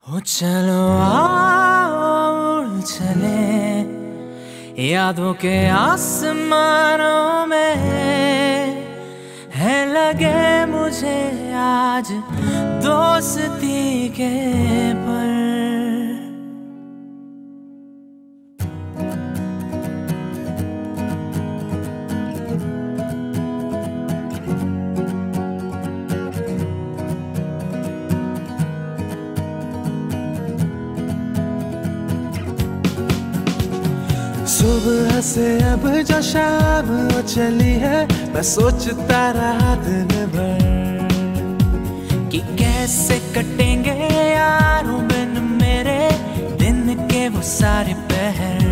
हो चलो आओ चले यादों के आसमानों में है लगे मुझे आज दोस्ती के पर। सुबह से अब जो शाम चली है मैं सोचता रहा दिन भर कि कैसे कटेंगे यारों बिन मेरे दिन के वो सारे पहर।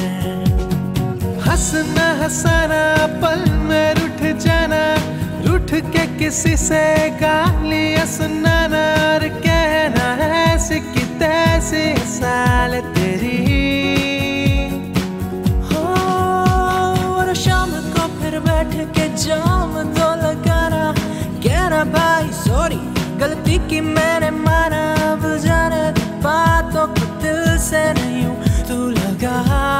हंसना हंसाना पल में रूठ जाना रूठ के किसी से गालियां सुनाना और कहना ऐसे कि तैसे साल तेरी शाम को फिर बैठ के जाम तो लगाना कहना भाई सॉरी गलती की मैंने माना अब जाने बातों को दिल से नहीं हूँ तू लगा।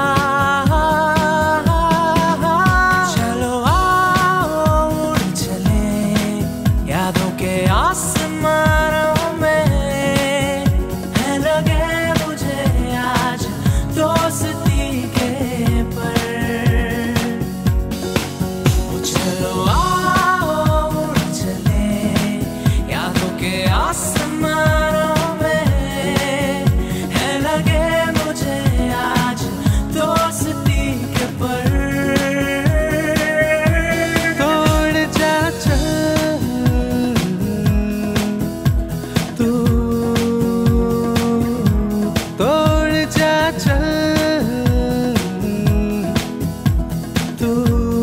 चलो आओ उड़ चले यादों के आसमानों में है लगे मुझे आज दोस्ती के पर। चलो आओ उड़ चले यादों के आसमानों में है लगे मुझे आज दोस्ती के पर। तोड़ जा चल तू तोड़ जा चल तू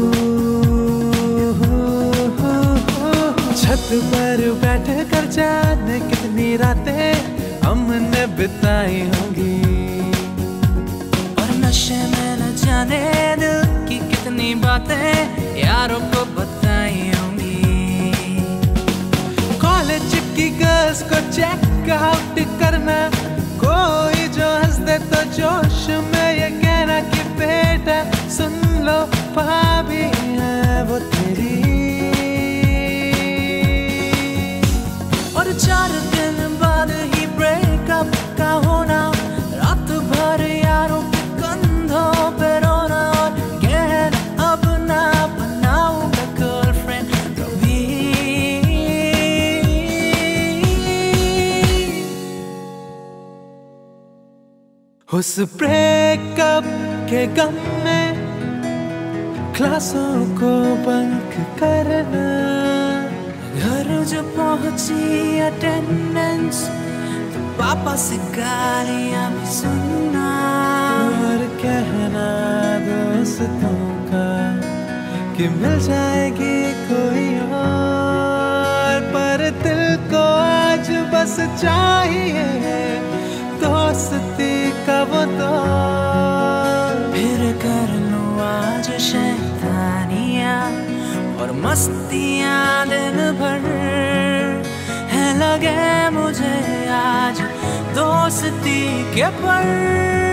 छत पर बैठ कर जाने कितनी रातें हमने बिताई होंगी और नशे में न जाने दिल की कितनी बातें यारों को बताई होंगी। कॉलेज की गर्ल्स को चेक आउट करना कोई जो हंस दे तो जोश में ये कहना कि बेटा सुन लो भाभी है वो तेरी। और 4 दिन बाद ही ब्रेकअप का होना रात भर यारों के कंधों पे रोना और कहना अब ना बनाऊंगा गर्लफ्रेंड कभी। उस ब्रेकअप के गम में क्लासों को बंक करना घर जो पहुंची अटेंडेंस तो पापा से गालियां भी सुनना और कहना दोस्तों का कि मिल जाएगी कोई और पर दिल को आज बस चाहिए दोस्ती का वो दौर। फिर कर लो आज शैतानियां और मस्तियां दिन भर है लगे मुझे आज दोस्ती के पर।